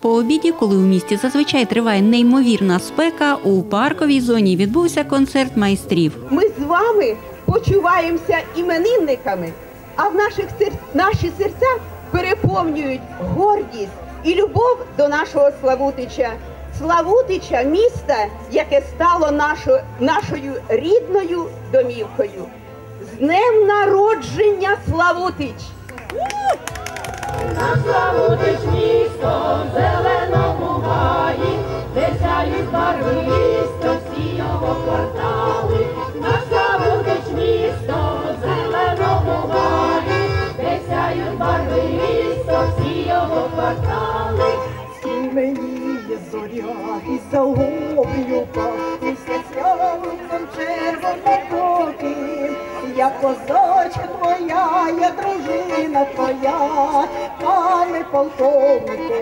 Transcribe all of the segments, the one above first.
По обіді, коли у місті зазвичай триває неймовірна спека, у парковій зоні відбувся концерт майстрів. Ми з вами почуваємося іменинниками, а наші серця переповнюють гордість і любов до нашого Славутича. Славутича – міста, яке стало нашою рідною домівкою. З днем народження, Славутич! Наш Славутич місто в зеленому гаї, де сяють барвисто всі його квартали. Наш Славутич місто в зеленому гаї, де сяють барвисто всі його квартали. Сіменіє зоря і за обрію пахнуся сяйцем червоноокий. Я козачка твоя, я дружина твоя, пане полковнику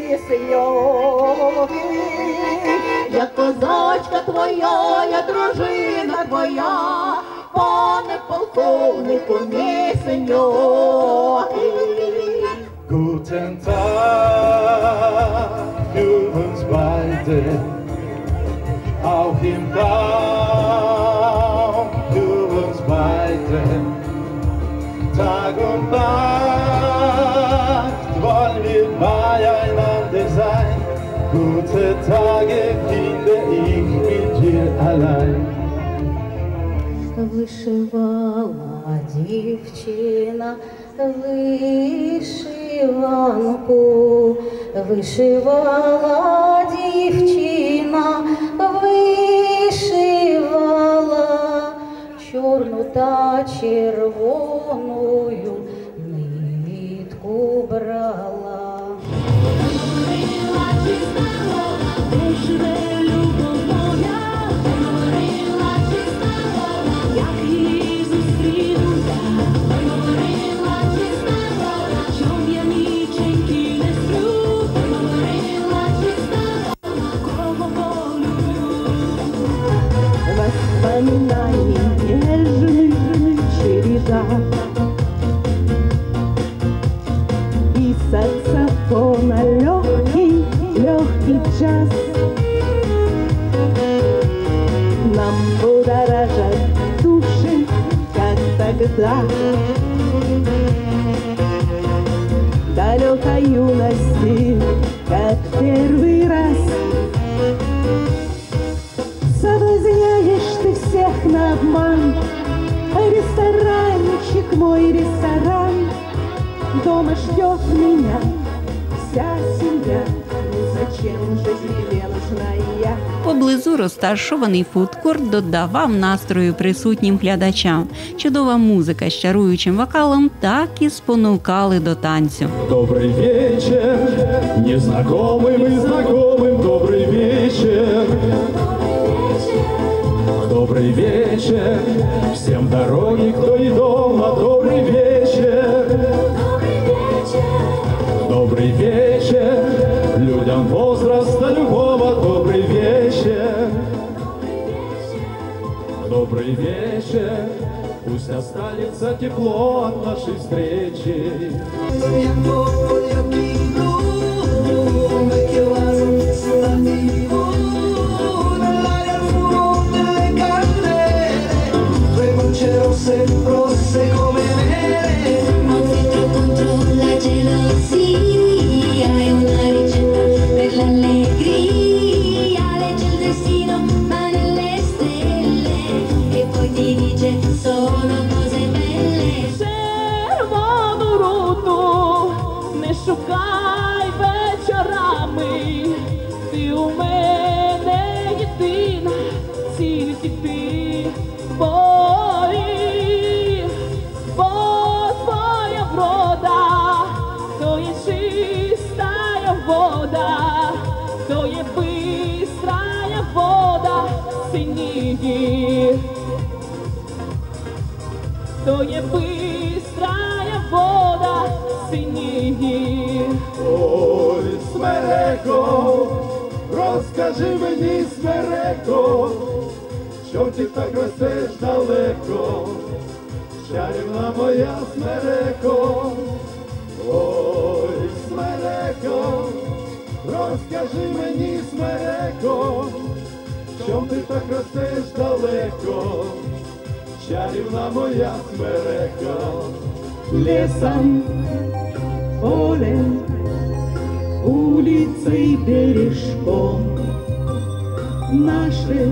мій. Я козачка твоя, я дружина твоя, пане полковнику мій синьор. Guten Tag, für uns beide, auch im Traum für uns beide. Tag und Nacht wollen wir beieinander sein. Gute Tage finde ich mit dir allein. Вишивала дівчина вишиванку, вишивала дівчина, вишивала чорну та червоною нитку брала. Воспоминаний нежный череда, и саксофона легкий джаз нам будоражат души, как тогда. Далекой юности, как первый раз. Соблазняешь ты всех на обман, ресторанчик мой, ресторан. Дома ждет меня вся семья, ну зачем же тебе нужна я? Поблизу розташований фудкорт додавав настрою присутнім глядачам. Чудова музика з чаруючим вокалом так і спонукали до танцю. Добрый вечер, незнакомым и знакомым, добрый вечер. Добрый вечер, всем дороги, кто и дома, добрый вечер. Добрый вечер, людям возраста любого, добрый вечер. Добрый вечер, пусть останется тепло от нашей встречи. Шукай вечорами, ти у мене єдина, тільки ти, бо твоя врода, то є чистая вода, то є бистрая вода синіє, то є бистрая вода синіє. Ой, Смереко, розкажи мені, Смереко, що ти так ростеш далеко, чарівна моя Смереко. Ой, Смереко, розкажи мені, смереко, чом ти так ростеш далеко, чарівна моя смереко. Лесом, полем, улицей, бережком наши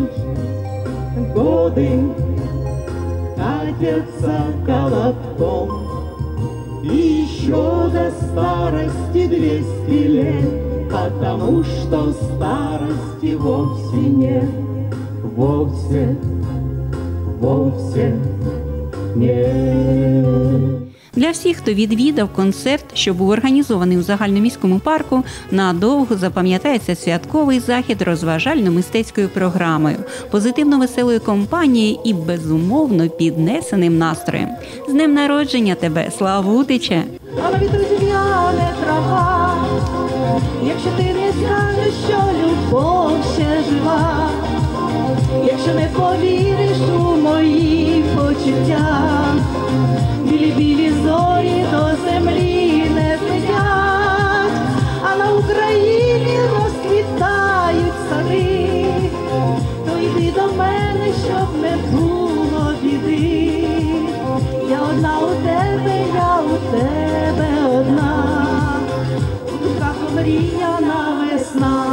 годы катятся колобком. И еще до старости 200 лет, потому что старости вовсе нет, вовсе нет. Для всіх, хто відвідав концерт, що був організований у загальноміському парку, надовго запам'ятається святковий захід розважально-мистецькою програмою, позитивно-веселою компанією і, безумовно, піднесеним настроєм. З днем народження тебе, Славутиче! А на вітру зів'яне трава, якщо ти не скажеш, що любов ще жива, якщо не повіриш у мої почуття, білі-білі зорі до землі не злетять, а на Україні розквітають сади, то йди до мене, щоб не було біди. Я одна у тебе, я у тебе одна, у душах омріяна весна.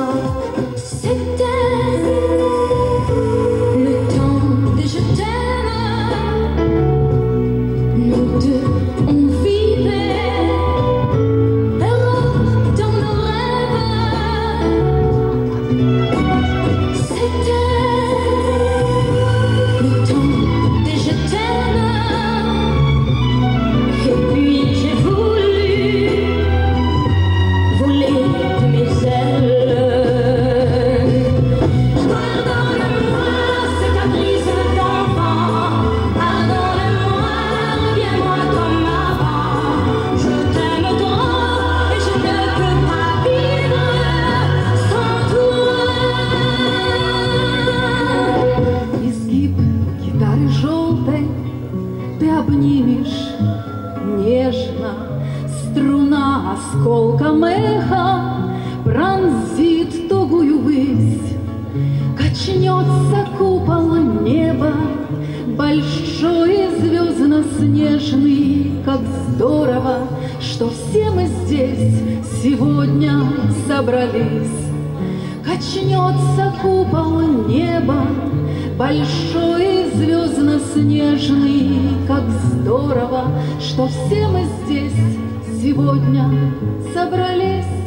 Струна осколком эха пронзит тугую высь, качнется купол неба, большой и звездно-снежный. Как здорово, что все мы здесь сегодня собрались. Качнется купол неба, большой и звездно-снежный. Как здорово, что все мы здесь сегодня собрались.